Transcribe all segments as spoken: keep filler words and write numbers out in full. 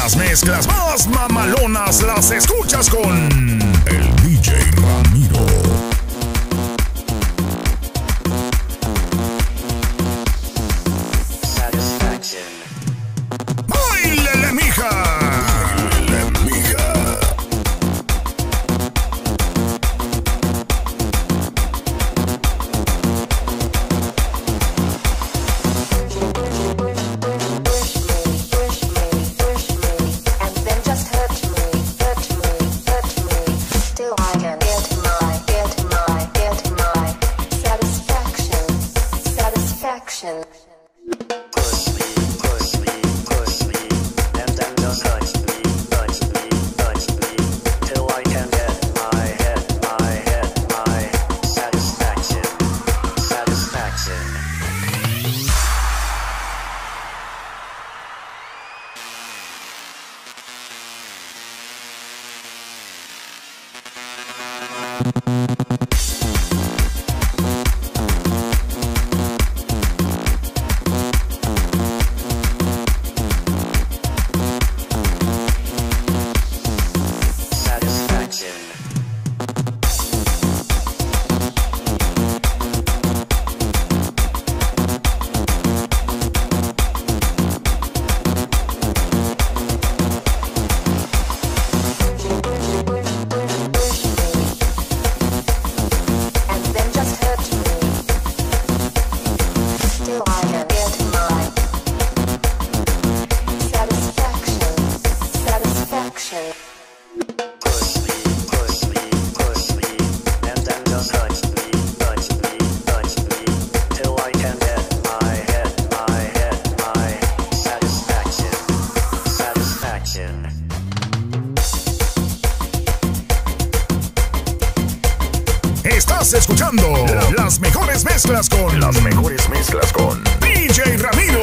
Las mezclas más mamalonas las escuchas con el D J Ramiro. ¡Báilele, mija! ¡Báilele, mija! Estás escuchando las mejores mezclas con las mejores mezclas con D J Ramiro.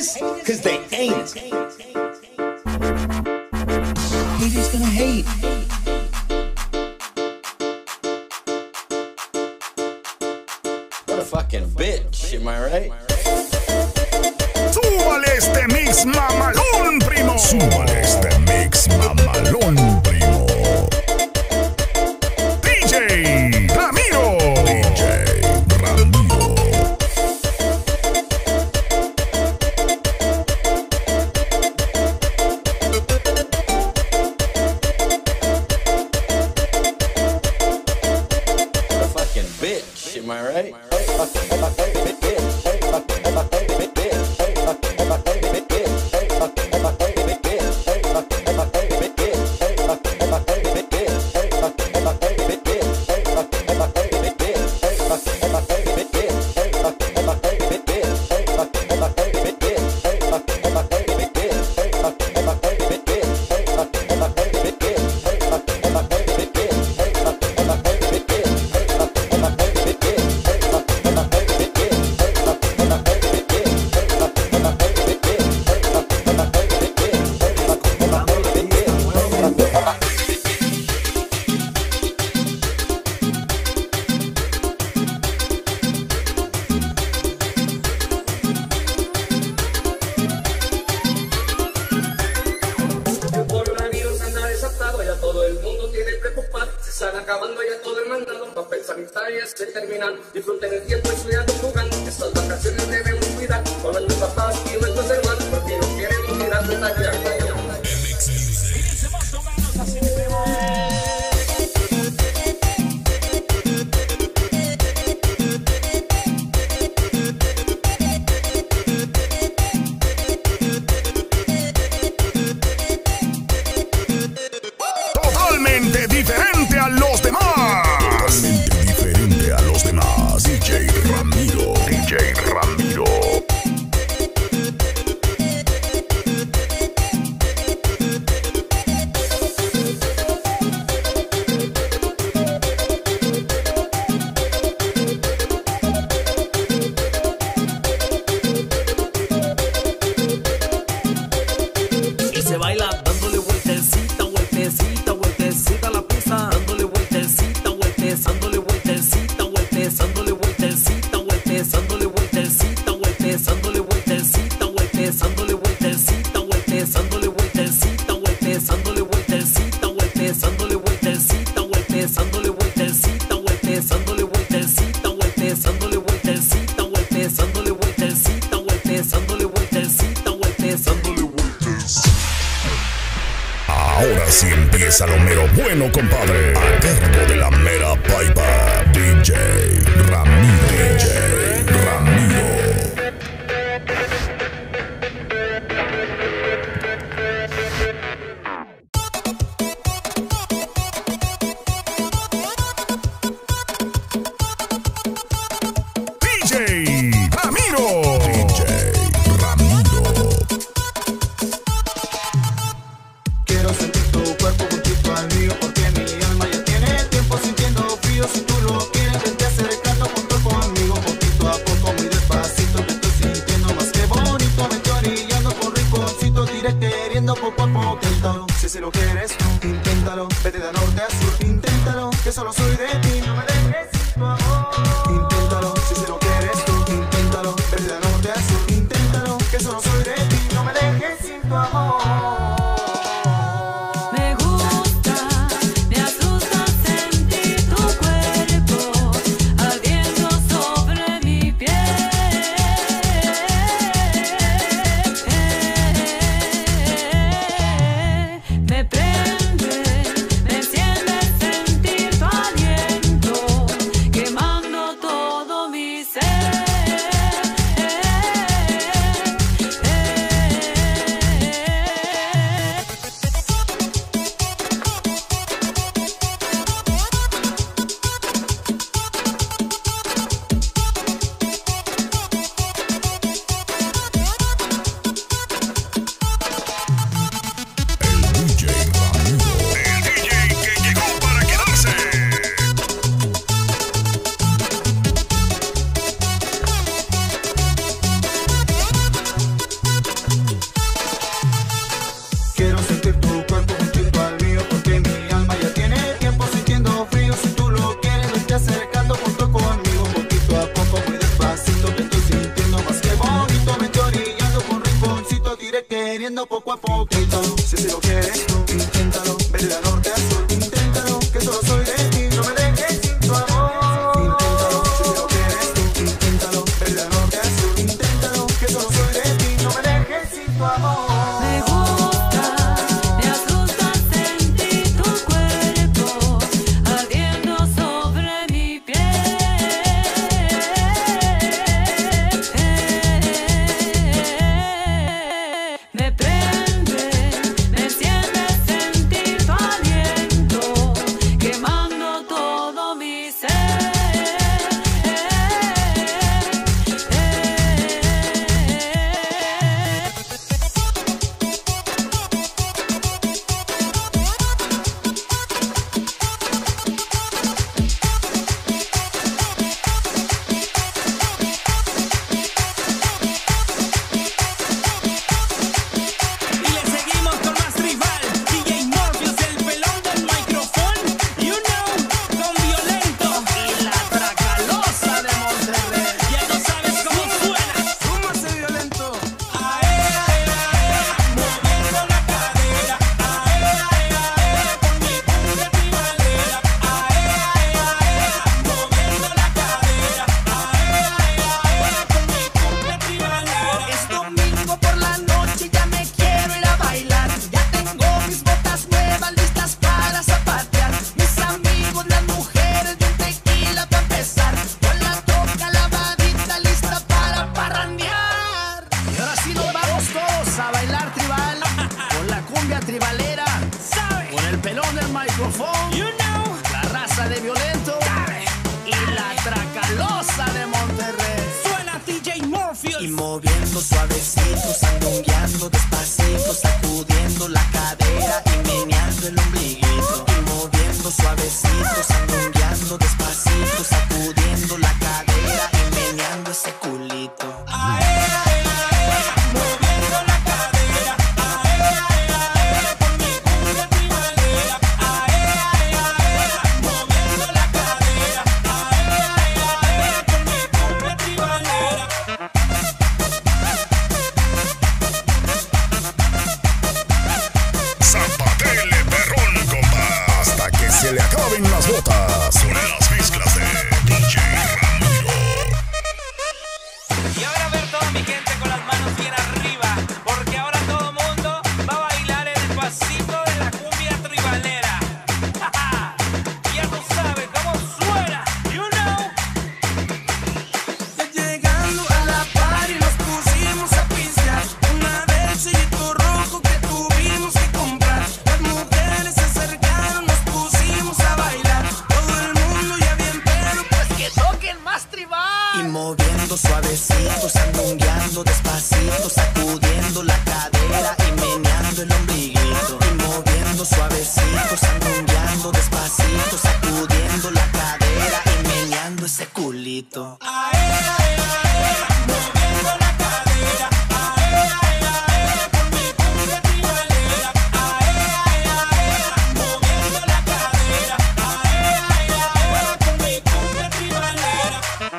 haters? Cause they ain't. Haters gonna hate. What a fucking bitch, am I right? Súbale este mix mamalón, primo. Súbale este mix mamalón, primo. D J Ramiro. D J Ramiro. What a fucking bitch, am I right? Se terminan, disfruten el tiempo estudiando, jugando. Estas vacaciones debemos cuidar con nuestros papás y nuestros hermanos, porque no queremos mirar de tallar. Totalmente diferente a los demás. Totalmente diferente a los demás. D J Ramiro. D J Ramiro. Y se baila dándole vueltecita, vueltecita, vueltecita a la pista, dándole vueltecita, vueltezándole vueltecita, vueltezándole vueltecita, vueltezándole vueltecita, vueltezándole vueltecita, vueltezándole vueltecita, vueltezándole vueltecita, vueltezándole vueltecita, vueltezándole vueltecita, vueltezándole vueltecita, vueltezándole vueltecita, vueltezándole vueltecita, vueltezándole vueltecita, vueltezándole vueltecita, vueltezándole vueltecita. Ahora sí empieza lo mero bueno, compadre. A cargo de la mera paipa. D J Ramiro. D J Ramiro. D J Ramiro. D J Ramiro. Quiero sentir tu cuerpo juntito al mío, porque mi alma ya tiene tiempo sintiendo frío. Si tú lo quieres, vente acercando junto conmigo, poquito a poco, muy despacito. Te estoy sintiendo más que bonito, vente orillando por rinconcito, diré queriendo poco a poquito. Si si lo quieres, inténtalo, vete de norte a sur, inténtalo, que solo soy de ti, no me dejes sin tu amor. Inténtalo, si si lo quieres tú, inténtalo, vete de norte a sur, inténtalo, que solo soy de ti, no me dejes sin tu amor. Me gusta, me asusta sentir tu cuerpo ardiendo sobre mi piel. Me Tracalosa de Monterrey. Suena D J Morpheus. Y moviendo suavecito, sandungueando despacito, sacudiendo la cadera y meneando el ombliguito. Y moviendo suavecito, sandungueando despacito, sacudiendo la cadera y meneando ese culito. Ae, ae, ae, moviendo la cadera. Ae, ae, ae, con mi cumbia tribalera. Ae, ae, ae, moviendo la cadera. Ae, ae, ae, con mi cumbia tribalera. Zapatele perrón, compa, hasta que se le acaben las botas. Con las mezclas de D J Ramiro. Y ahora ver toda mi gente con las manos bien arriba, porque ahora todo mundo va a bailar el pasito de la cumbia tribalera. Ya tú sabes cómo suena, you know. Ya llegando a la party nos pusimos a pistear. Una del sellito rojo que tuvimos que comprar. Las mujeres se acercaron, nos pusimos a bailar. Todo el mundo ya bien pedo, pues que Toquen más tribal. y moviendo suavecito, sandungueando despacito, sacudiendo la cadera y meneando el ombliguito. Y moviendo suavecito, sandungueando despacito, sacudiendo la cadera y meneando ese culito. Ae, ae, ae, moviendo la cadera. Ae, ae, ae, con mi cumbia tribalera. Ae, ae, ae, moviendo la cadera. Ae, ae, ae, con mi cumbia tribalera.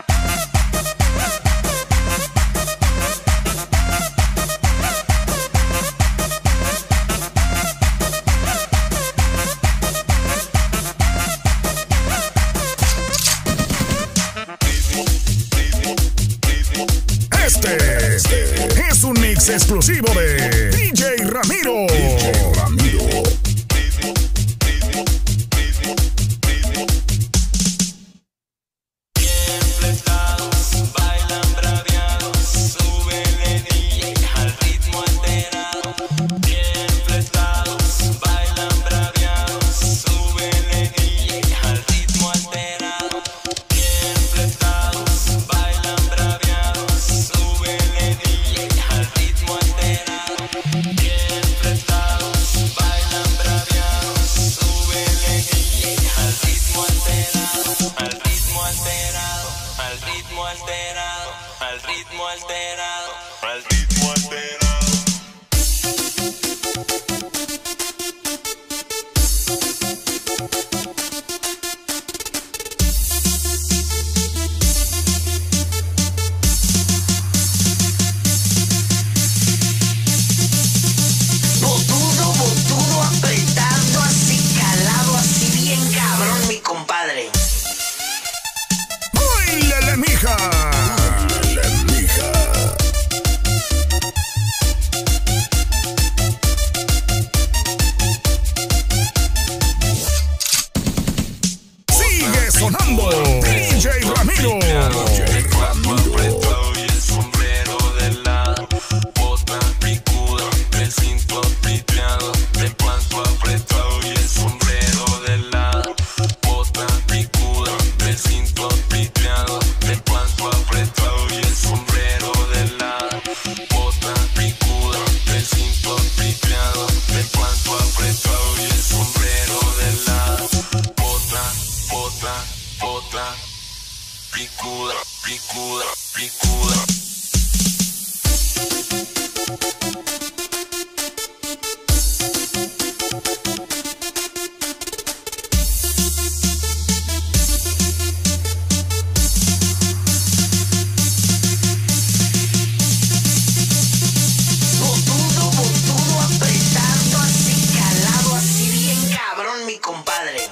Este es un mix exclusivo de D J Ramiro. D J Ramiro. Bailan braviados, súbele D J al ritmo alterado. Bien fletados, bailan braviados, súbele D J al ritmo alterado. Bien fletados, bailan braviados, súbele D J al ritmo alterado. Bien fletados, bailan braviados, súbele D J al ritmo alterado. Al ritmo alterado. Al ritmo alterado, al ritmo alterado, al ritmo alterado. Botudo, botudo, apretando así, calado así, bien cabrón, mi compadre. ¡Báilele, mija! ¡Báilele, mija! Sigue sonando D J Ramiro. D J Ramiro. Y el sombrero de lado, bota picuda, el cinto piteado, de panto apretado y el sombrero de lado, bota picuda, el cinto piteado, de panto apretado y el sombrero de lado, bota picuda, el cinto piteado, de panto apretado y el sombrero de lado, bota, bota, bota, picuda, picuda, picuda. Botudo, botudo, apretando así, calado así, bien cabrón, mi compadre.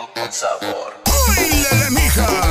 ritmo con sabor. ¡Bailele, mija!